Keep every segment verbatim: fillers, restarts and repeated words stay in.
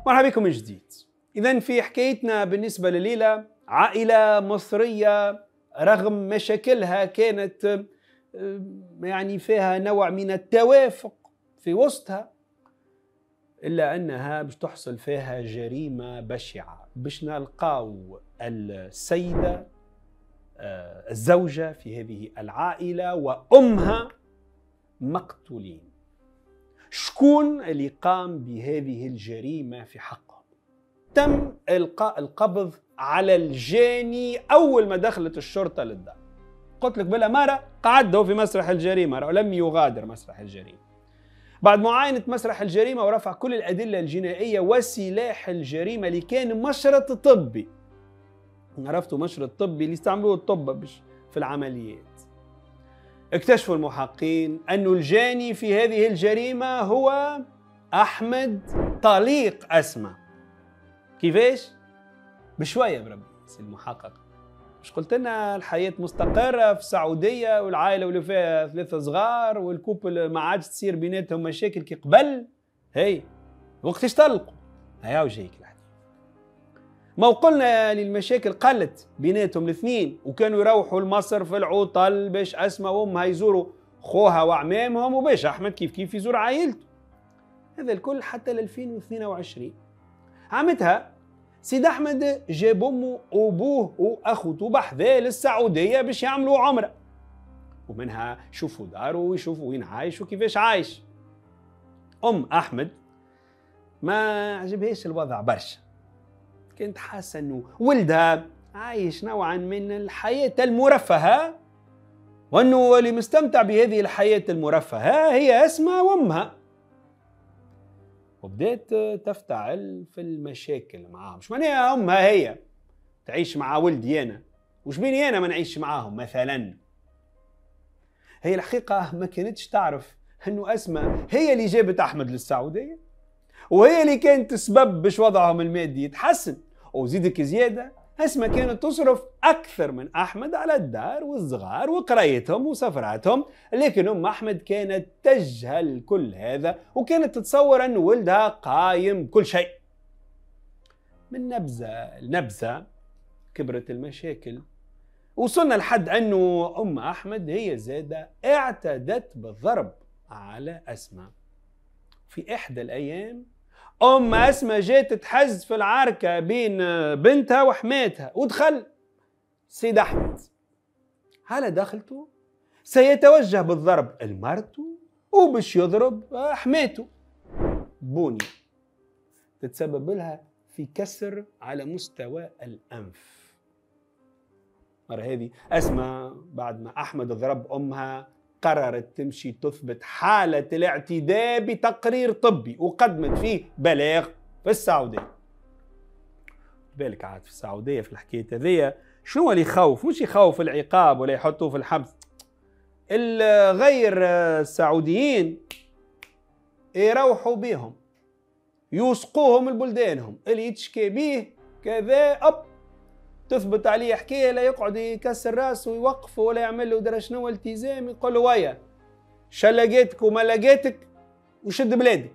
مرحبا بكم من جديد. إذن في حكايتنا بالنسبة لليلة عائلة مصرية رغم مشاكلها كانت يعني فيها نوع من التوافق في وسطها، إلا أنها باش تحصل فيها جريمة بشعة. باش نلقاو السيدة الزوجة في هذه العائلة وأمها مقتولين. شكون اللي قام بهذه الجريمة في حقهم؟ تم إلقاء القبض على الجاني أول ما دخلت الشرطة للدار. قلت لك بالأمارة قعده في مسرح الجريمة ولم يغادر مسرح الجريمة. بعد معاينة مسرح الجريمة ورفع كل الأدلة الجنائية وسلاح الجريمة اللي كان مشرط طبي. عرفتوا مشرط طبي اللي استعملوه الطب في العمليات. اكتشفوا المحققين أن الجاني في هذه الجريمة هو أحمد طليق أسماء. كيفاش؟ بشوية بربي المحقق. مش قلت لنا الحياة مستقرة في السعودية والعائلة واللي فيها ثلاثة صغار والكوبل ما عادش تصير بيناتهم مشاكل كي قبل. هي وقتاش طلقوا؟ هيا وجهيك الحديث. ما وقلنا للمشاكل قلت بيناتهم الاثنين وكانوا يروحوا لمصر في العطل باش أسماء وأمها يزوروا خوها وعمامهم وباش أحمد كيف كيف يزور عائلته. هذا الكل حتى ل ألفين واثنين وعشرين. عامتها سيد أحمد جاب أمه وأبوه وأخوته بحذاه للسعودية باش يعملوا عمرة، ومنها يشوفوا داره ويشوفوا وين عايش وكيفاش عايش. أم أحمد ما عجبهاش الوضع برشا، كانت حاسة أنه ولدها عايش نوعا من الحياة المرفهة وأنه اللي مستمتع بهذه الحياة المرفهة هي أسماء وأمها. وبدأت تفتعل في المشاكل معاهم. مش معناها أمها هي تعيش مع ولدي أنا، وش بيني أنا ما نعيش معاهم مثلا. هي الحقيقة ما كانتش تعرف أنه أسماء هي اللي جابت أحمد للسعودية وهي اللي كانت سبب باش وضعهم المادي يتحسن. وزيدك زيادة أسماء كانت تصرف أكثر من أحمد على الدار والصغار وقرايتهم وسفراتهم، لكن أم أحمد كانت تجهل كل هذا وكانت تتصور أن ولدها قايم بكل شيء. من نبذة لنبذة كبرت المشاكل، وصلنا لحد أنه أم أحمد هي زادة اعتدت بالضرب على أسماء. في إحدى الأيام أم أسماء جات تحز في العركة بين بنتها وحماتها، ودخل سيد أحمد. على دخلته سيتوجه بالضرب لمرته وباش يضرب حماته. بوني تتسبب لها في كسر على مستوى الأنف. مرة هذه أسماء بعد ما أحمد ضرب أمها قررت تمشي تثبت حالة الاعتداء بتقرير طبي وقدمت فيه بلاغ في السعودية. بالك عاد في السعودية في الحكاية هذية شنو اللي يخوف؟ مش يخوف العقاب ولا يحطوه في الحبس. الغير السعوديين يروحوا بهم يوثقوهم لبلدانهم، اللي يتشكي بيه كذا أب تثبت عليه حكايه لا يقعد يكسر راسه ويوقفه ولا يعمل له درا شنو التزام، يقول له ويا شلقيتك وما لقيتك وشد بلادك.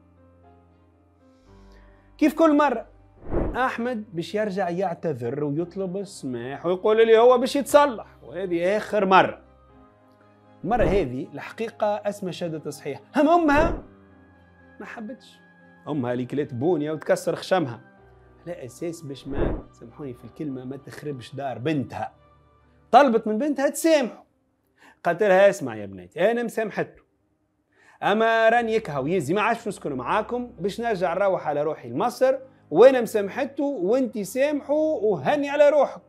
كيف كل مره احمد باش يرجع يعتذر ويطلب السماح ويقول لي هو باش يتصلح، وهذه اخر مره. المره هذه الحقيقه اسماء شدت صحيح، هم امها ما حبتش. امها اللي كلت بونيه وتكسر خشمها على اساس باش ما سامحوني في الكلمه ما تخربش دار بنتها. طلبت من بنتها تسامحه. قالت لها اسمع يا بنيتي انا مسامحته، اما راني يكها ويزي ما عادش نسكن معاكم باش نرجع نروح على روحي لمصر، وانا مسامحته وانتي سامحوا وهني على روحك.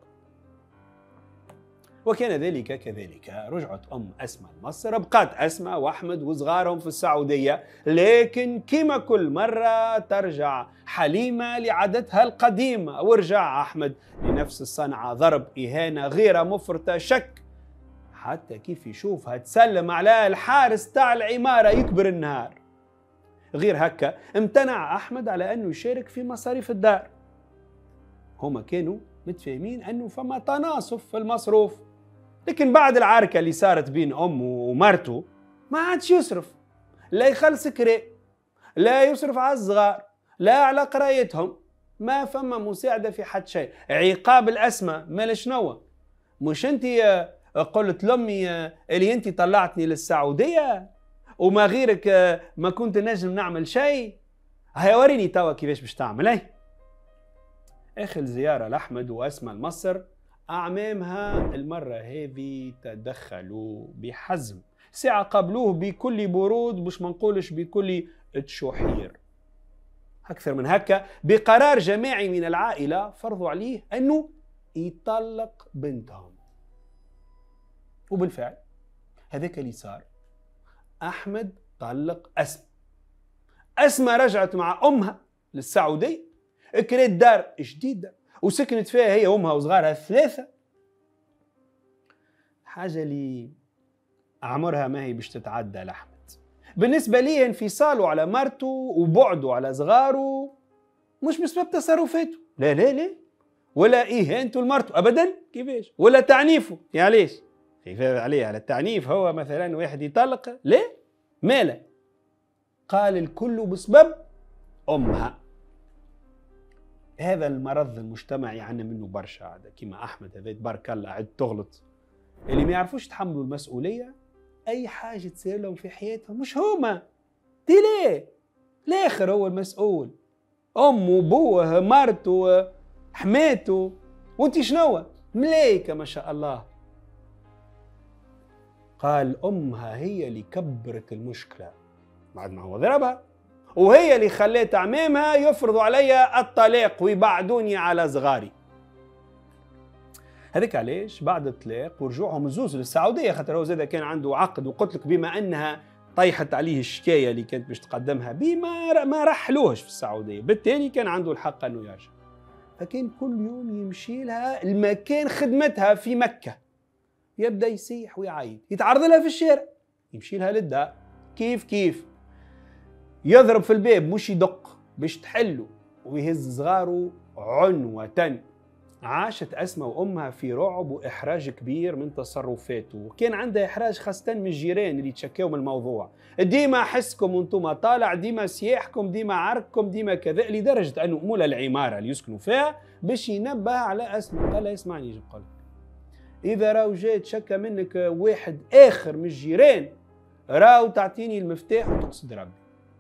وكان ذلك كذلك. رجعت ام اسماء لمصر، بقات اسماء واحمد وصغارهم في السعوديه، لكن كما كل مره ترجع حليمه لعادتها القديمه، ورجع احمد لنفس الصنعه، ضرب اهانه غير مفرطه شك، حتى كيف يشوفها تسلم على الحارس تاع العماره يكبر النهار. غير هكا امتنع احمد على انه يشارك في مصاريف الدار. هما كانوا متفاهمين انه فما تناصف في المصروف، لكن بعد العركة اللي صارت بين أمه ومرته ما عادش يصرف، لا يخلص كري لا يصرف على الصغار لا على قرايتهم، ما فما مساعدة في حد شيء. عقاب الأسمى مال شنو؟ مش أنت قلت لأمي اللي أنت طلعتني للسعودية وما غيرك ما كنت نجم نعمل شيء؟ هيا وريني توا كيفاش باش تعمل. أي آخر زيارة لأحمد وأسمى لمصر، أعمامها المرة هذه تدخلوا بحزم، ساعة قابلوه بكل برود، باش ما نقولش بكل تشوحير. أكثر من هكا، بقرار جماعي من العائلة فرضوا عليه أنه يطلق بنتهم. وبالفعل هذاك اللي صار، أحمد طلق أسمى. أسمى رجعت مع أمها للسعودية، كريت دار جديدة وسكنت فيها هي وأمها وصغارها الثلاثة. حاجة اللي عمرها ما هي باش تتعدى لأحمد. بالنسبة ليه انفصاله على مرته وبعده على صغاره مش بسبب تصرفاته، لا لا لا، ولا إهانته لمرته أبدا، كيفاش، ولا تعنيفه. يعني ليش خايف عليه على التعنيف؟ هو مثلا واحد يطلق، لا ماله، قال الكل بسبب أمها. هذا المرض المجتمعي عنا منه برشا عادة، كما أحمد هذا تبارك الله عد تغلط. اللي ما يعرفوش يتحملوا المسؤولية، أي حاجة تصير لهم في حياتهم مش هما دي، ليه الآخر هو المسؤول، أمه بوه مرته حماته، وانتي شنو ملايكة ما شاء الله. قال أمها هي اللي كبرت المشكلة بعد ما هو ضربها، وهي اللي خلت عمامها يفرضوا علي الطلاق ويبعدوني على صغاري. هذيك علاش بعد الطلاق ورجوعهم الزوز للسعوديه، خاطر هو زاد كان عنده عقد، وقلت لك بما انها طيحت عليه الشكايه اللي كانت باش تقدمها بيه ما ما رحلوهش في السعوديه، بالتالي كان عنده الحق انه يرجع. فكان كل يوم يمشي لها المكان خدمتها في مكه، يبدا يسيح ويعيط، يتعرض لها في الشارع، يمشي لها للدار كيف كيف، يضرب في الباب مش يدق باش تحله، ويهز صغاره عنوة. عاشت أسمى وأمها في رعب وإحراج كبير من تصرفاته، وكان عندها إحراج خاصة من الجيران اللي تشكوا من الموضوع، ديما حسكم وانتم طالع، ديما سياحكم، ديما عرككم، ديما كذا، لدرجة أنه مولى العمارة اللي يسكنوا فيها باش ينبه على أسمى، قال لها اسمعني نجي نقول لك، إذا راو جاي تشكى منك واحد آخر من الجيران، راو تعطيني المفتاح وتقصد ربي.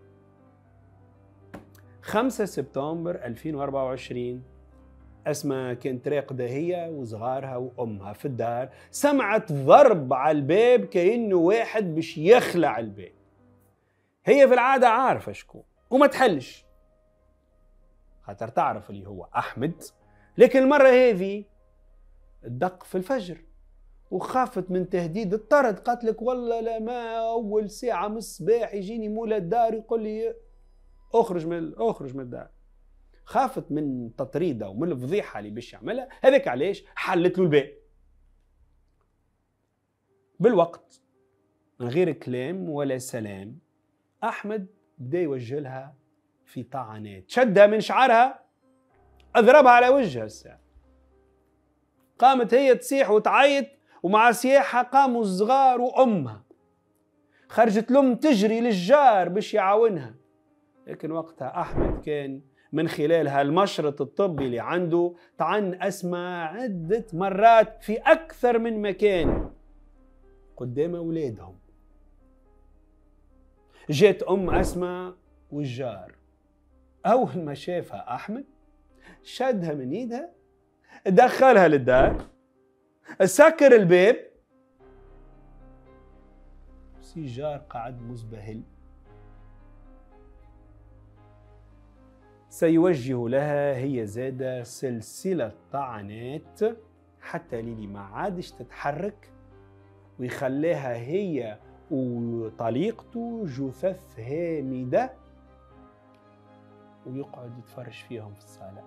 خمسة سبتمبر ألفين وأربعة وعشرين، أسمى كانت راقدة هي وصغارها وأمها في الدار، سمعت ضرب على الباب كأنه واحد باش يخلع الباب. هي في العادة عارفة شكون وما تحلش، خاطر تعرف اللي هو أحمد، لكن المرة هذه الدق في الفجر وخافت من تهديد الطرد، قالت لك والله لا، ما أول ساعة من الصباح يجيني مولى الدار يقول لي اخرج من اخرج من الدار. خافت من تطريده ومن الفضيحه اللي باش يعملها، هذاك علاش حلت له الباب. بالوقت من غير كلام ولا سلام، احمد بدا يوجه لها في طعنات، شدها من شعرها، اضربها على وجهها. الساعه قامت هي تصيح وتعيط، ومع صياحها قاموا الصغار وامها. خرجت الام تجري للجار باش يعاونها، لكن وقتها احمد كان من خلال هالمشرط الطبي اللي عنده طعن أسمى عدة مرات في أكثر من مكان قدام أولادهم. جات أم أسمى والجار، أول ما شافها أحمد شدها من إيدها، دخلها للدار، سكر الباب، بس الجار قعد مزبهل. سيوجه لها هي زادة سلسلة طعنات حتى ليلي ما عادش تتحرك، ويخليها هي وطليقته جثث هامدة، ويقعد يتفرج فيهم في الصالة.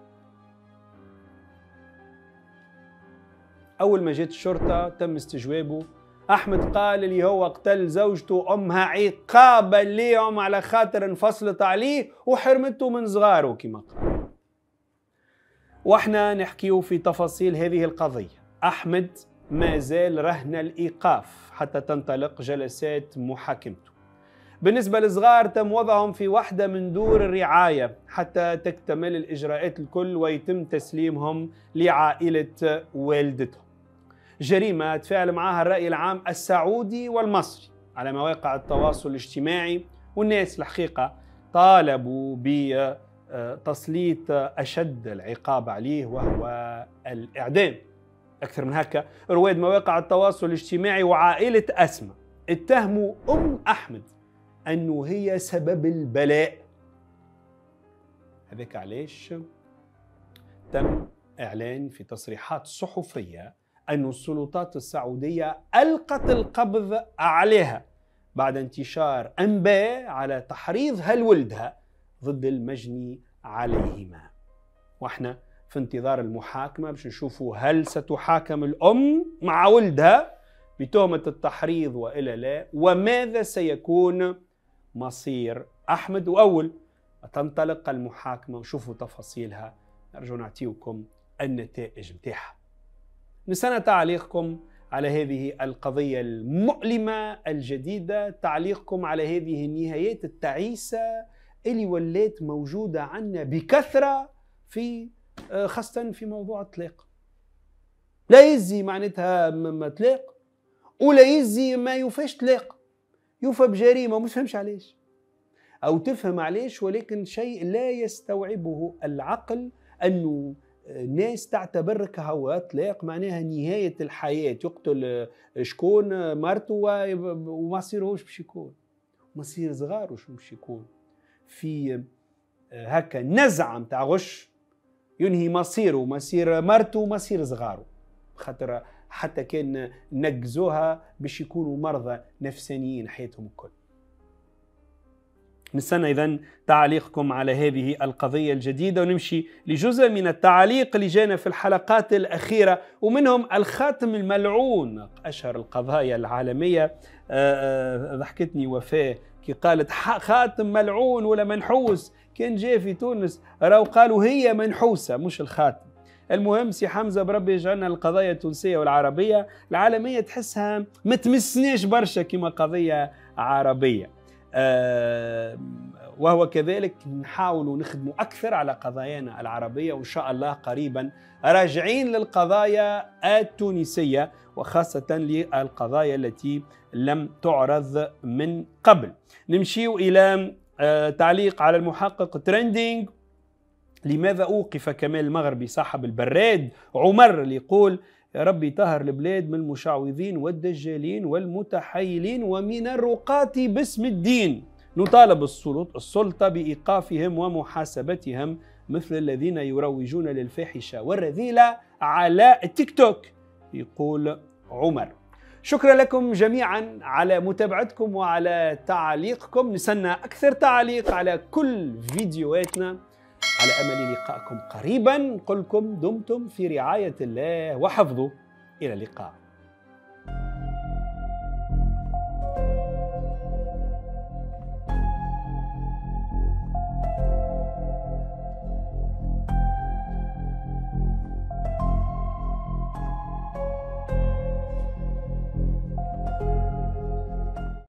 أول ما جت الشرطة تم استجوابه. أحمد قال اللي هو قتل زوجته وأمها عقابا ليهم على خاطر انفصلت عليه وحرمته من صغاره كما قال. واحنا نحكيو في تفاصيل هذه القضية. أحمد ما زال رهن الإيقاف حتى تنطلق جلسات محاكمته. بالنسبة للصغار تم وضعهم في واحدة من دور الرعاية حتى تكتمل الإجراءات الكل ويتم تسليمهم لعائلة والدتهم. جريمة تفاعل معها الرأي العام السعودي والمصري على مواقع التواصل الاجتماعي، والناس الحقيقة طالبوا بتسليط أشد العقاب عليه وهو الإعدام. أكثر من هكا، رواد مواقع التواصل الاجتماعي وعائلة أسماء اتهموا أم أحمد أنه هي سبب البلاء. هذاك علاش تم إعلان في تصريحات صحفية أن السلطات السعودية ألقت القبض عليها بعد انتشار أنباء على تحريض هالولدها ضد المجني عليهما. واحنا في انتظار المحاكمة باش نشوفوا هل ستحاكم الأم مع ولدها بتهمة التحريض وإلا لا، وماذا سيكون مصير أحمد. وأول ما تنطلق المحاكمة وشوفوا تفاصيلها نرجو نعطيكم النتائج متاعها. نستنى تعليقكم على هذه القضية المؤلمة الجديدة، تعليقكم على هذه النهايات التعيسة اللي ولات موجودة عنا بكثرة في خاصة في موضوع الطلاق. لا يزي معناتها ما طلاق ولا يزي ما يوفاش طلاق، يوفى بجريمة ومش فهمش علاش، أو تفهم علاش ولكن شيء لا يستوعبه العقل، أنه ناس تعتبر كهو طلاق معناها نهاية الحياة، يقتل شكون مرته وما يصيرهوش باش يكون، مصير صغار وش باش يكون في هكا نزعة متاع غش ينهي مصيره ومصير مرته ومصير صغاره، خاطر حتى كان نجزوها باش يكونوا مرضى نفسانيين حياتهم الكل. نستنى إذن تعليقكم على هذه القضية الجديدة، ونمشي لجزء من التعليق اللي جانا في الحلقات الأخيرة، ومنهم الخاتم الملعون، أشهر القضايا العالمية. ضحكتني وفاة كي قالت خاتم ملعون ولا منحوس، كان جاء في تونس راهو قالوا هي منحوسة مش الخاتم. المهم سي حمزة بربي يجعلنا القضايا التونسية والعربية العالمية تحسها ما تمسناش برشا كما قضية عربية، أه وهو كذلك نحاول نخدموا أكثر على قضايانا العربية، وإن شاء الله قريبا راجعين للقضايا التونسية وخاصة للقضايا التي لم تعرض من قبل. نمشي إلى أه تعليق على المحقق ترندينج. لماذا أوقف كمال المغربي صاحب البراد عمر اللي يقول يا ربي طهر البلاد من المشعوذين والدجالين والمتحيلين ومن الرقاة باسم الدين. نطالب السلطة بإيقافهم ومحاسبتهم مثل الذين يروجون للفاحشة والرذيلة على التيك توك، يقول عمر. شكرا لكم جميعا على متابعتكم وعلى تعليقكم، نستنى أكثر تعليق على كل فيديوهاتنا. على أمل لقائكم قريبا، نقول لكم دمتم في رعاية الله وحفظه، إلى اللقاء.